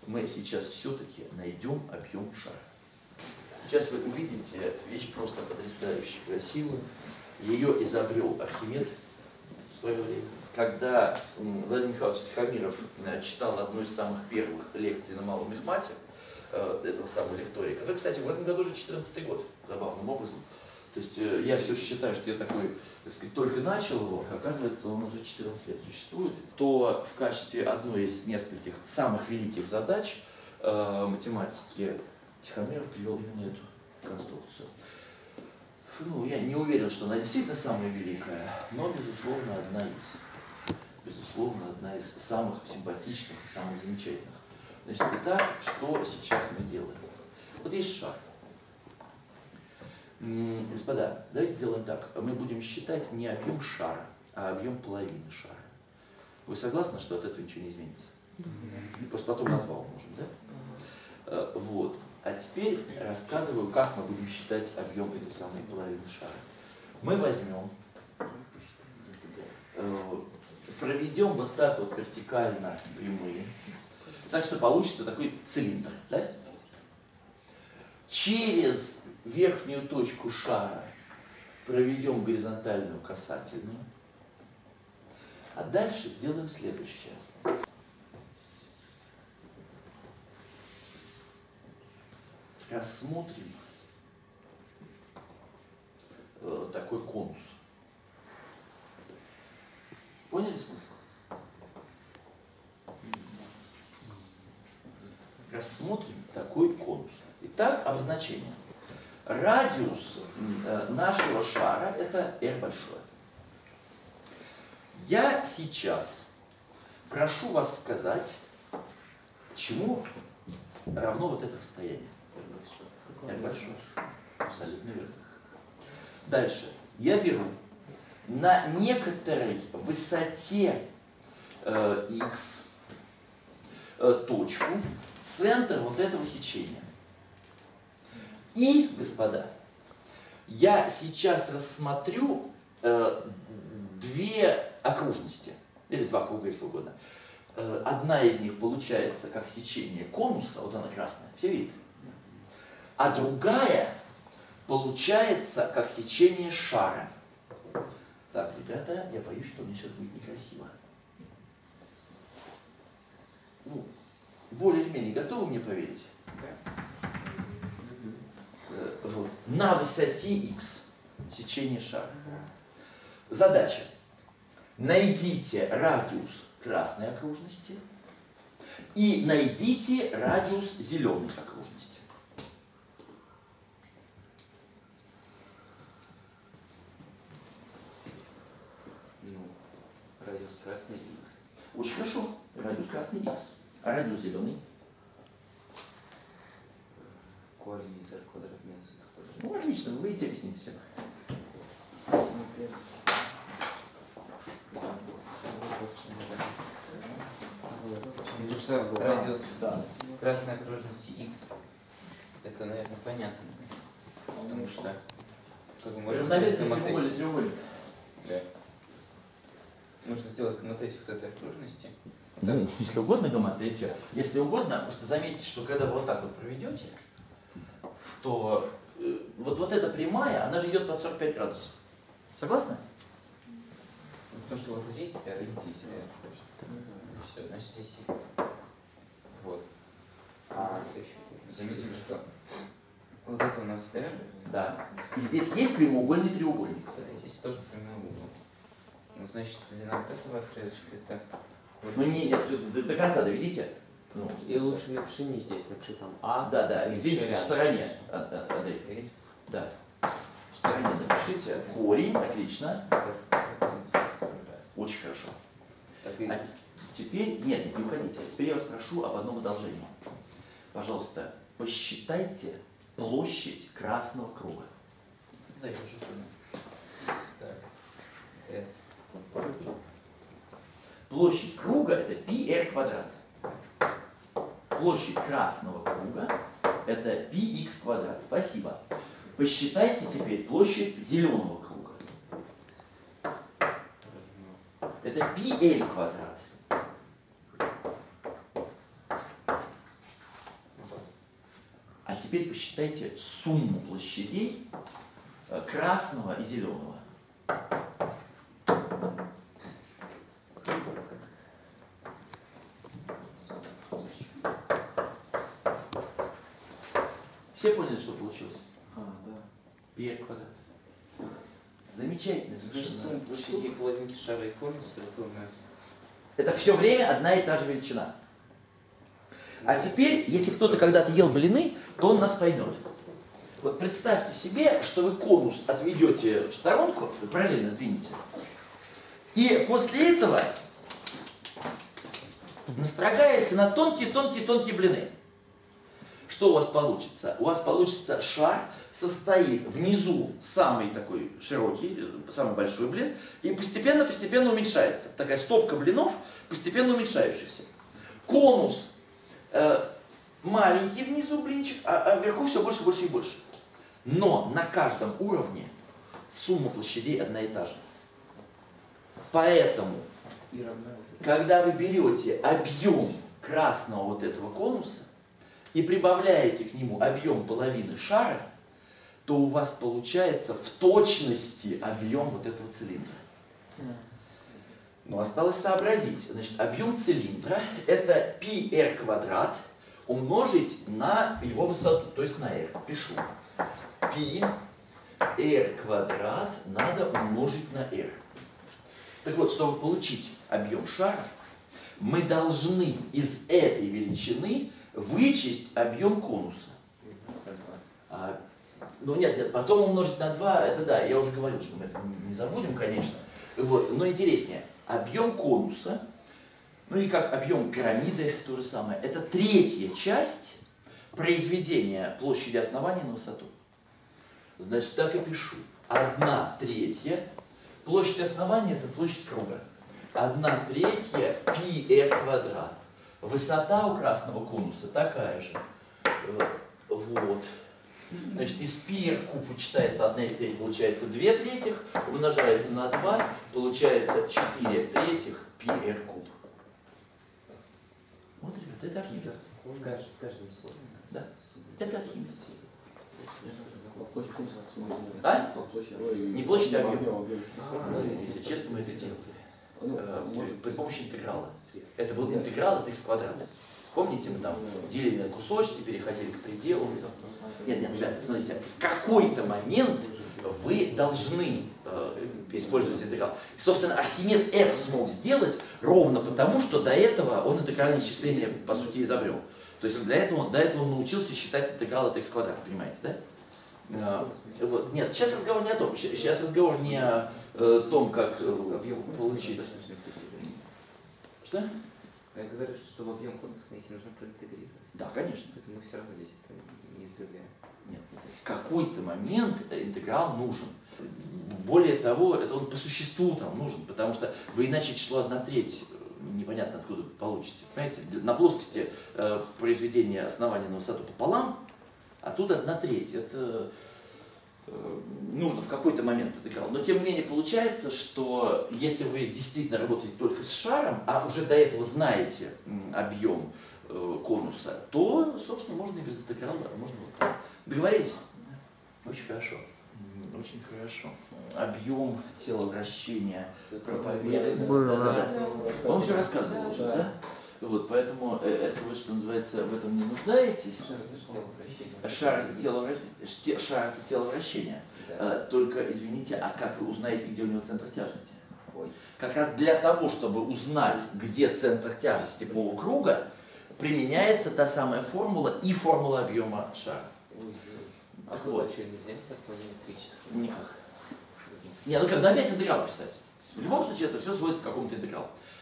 мы сейчас все-таки найдем объем шара. Сейчас вы увидите вещь просто потрясающе красивую. Ее изобрел Архимед в свое время. Когда Владимир Михайлович Тихомиров читал одну из самых первых лекций на Малом Мехмате, этого самого лектория, который, кстати, в этом году уже 14-й год, забавным образом. То есть я все считаю, что я такой, так сказать, только начал его, оказывается, он уже 14 лет существует, то в качестве одной из нескольких самых великих задач математики Тихомиров привел именно эту конструкцию. Ну, я не уверен, что она действительно самая великая, но, безусловно, одна из самых симпатичных и самых замечательных. Значит, итак, что сейчас мы делаем? Вот есть шар. Господа, давайте сделаем так. Мы будем считать не объем шара, а объем половины шара. Вы согласны, что от этого ничего не изменится? Просто потом на отвал можем, да? Вот. А теперь рассказываю, как мы будем считать объем этой самой половины шара. Мы возьмем, проведем вот так вот вертикально прямые, так что получится такой цилиндр. Да? Через верхнюю точку шара проведем горизонтальную касательную. А дальше сделаем следующее. Рассмотрим такой конус. Поняли смысл? Рассмотрим такой конус. Итак, обозначение. Радиус нашего шара – это r большое. Я сейчас прошу вас сказать, чему равно вот это расстояние. R большое. Абсолютно верно. Дальше. Я беру на некоторой высоте x точку, центр вот этого сечения. И, господа, я сейчас рассмотрю две окружности, или два круга, если угодно. Одна из них получается как сечение конуса, вот она красная, все видят? А другая получается как сечение шара. Так, ребята, я боюсь, что мне сейчас будет некрасиво. Ну, более или менее готовы мне поверить? Вот. На высоте x сечение шара. Задача. Найдите радиус красной окружности и найдите радиус зеленой окружности. Радиус красный x. Очень хорошо. Радиус красный x. А радиус зеленый? Корень из r квадрат минус x квадрат. Ну, отлично, вы видите, объясните всем. Радиус красной окружности x. Это, наверное, понятно. Потому что как мы можем треугольник. Да. Нужно сделать геометрию вот этой окружности. Ну, если угодно геометрию. Если угодно, просто заметьте, что когда вы вот так вот проведете, то вот эта прямая, она же идет под 45 градусов. Согласны? Потому что вот здесь r и здесь r. Все, значит здесь x. Вот. А заметим, что вот это у нас r. Да. И здесь есть прямоугольный треугольник. Да, и здесь тоже прямой угол. Ну, значит, длина вот этого отрезочка это... Ну не, до конца доведите. Ну, и лучше напиши не здесь, напиши там А. Да, видите, в стороне. Андрей. Да. В стороне напишите. Корень, отлично. Очень хорошо. А теперь, нет, не уходите. Теперь я вас прошу об одном одолжении. Пожалуйста, посчитайте площадь красного круга. Да, я уже понял. Так. S. Площадь круга это πr квадрат. Площадь красного круга это πx квадрат. Спасибо. Посчитайте теперь площадь зеленого круга. Это πl квадрат. А теперь посчитайте сумму площадей красного и зеленого. Все поняли, что получилось? Да. Пи квадрат. Замечательно. Значит, сумма площадей половинки шара и конуса, это у нас... Это все время одна и та же величина. А теперь, если кто-то когда-то ел блины, то он нас поймет. Вот представьте себе, что вы конус отведете в сторонку, вы параллельно сдвинете. И после этого настрогаете на тонкие блины. Что у вас получится? У вас получится шар, состоит внизу самый такой широкий, самый большой блин, и постепенно уменьшается. Такая стопка блинов, постепенно уменьшающихся. Конус маленький внизу блинчик, а вверху все больше и больше. Но на каждом уровне сумма площадей одна и та же. Поэтому, когда вы берете объем красного вот этого конуса и прибавляете к нему объем половины шара, то у вас получается в точности объем вот этого цилиндра. Но осталось сообразить. Значит, объем цилиндра – это πr квадрат умножить на его высоту, то есть на r. Пишу. πr квадрат надо умножить на r. Так вот, чтобы получить объем шара, мы должны из этой величины вычесть объем конуса. Ну нет, потом умножить на 2, это да, я уже говорил, что мы это не забудем, конечно. Вот, но интереснее, объем конуса, ну или как объем пирамиды, то же самое, это третья часть произведения площади основания на высоту. Значит, так и пишу. 1/3. Площадь основания – это площадь круга. 1/3 πr квадрат. Высота у красного конуса такая же. Вот. Значит, из πr куб вычитается 1/3, получается 2/3, умножается на 2, получается 4/3 πr куб. Вот, ребята, это Архимед. В каждом слове. Да, это Архимед. А? Не площадь, а объем. Если честно, мы это делали. При помощи интеграла. Это был интеграл от x квадрат. Помните, мы там делили на кусочки, переходили к пределу. Нет, ребята, смотрите, в какой-то момент вы должны использовать интеграл. И, собственно, Архимед это смог сделать ровно потому, что до этого он интегральное исчисление, по сути, изобрел. То есть до этого он научился считать интеграл от x квадрат, понимаете, да? Вот. Нет, сейчас разговор не о том. Сейчас разговор не о том, как получить. Что? Я говорю, что чтобы объем конуса найти, нужно проинтегрировать. Да, конечно. Поэтому мы все равно здесь это не избегаем. Нет, в какой-то момент интеграл нужен. Более того, это он по существу там нужен, потому что вы иначе число 1/3 непонятно откуда получите. Понимаете, на плоскости произведения основания на высоту пополам, а тут 1/3. Это нужно в какой-то момент интеграл. Но тем не менее получается, что если вы действительно работаете только с шаром, а уже до этого знаете объем конуса, то, собственно, можно и без интеграла, можно вот так. Договорились? Очень хорошо. Очень хорошо. Объем теловращения проповедования. Он все рассказывал уже, да? Вот, поэтому это вы, что называется, в этом не нуждаетесь. Шар это теловращение. Только, извините, а как вы узнаете, где у него центр тяжести? Как раз для того, чтобы узнать, где центр тяжести полукруга, применяется та самая формула и формула объема шара. Так вот. Что, нельзя такое электричество? Никак. Не, ну как, опять интеграл писать. В любом случае это все сводится к какому-то интегралу.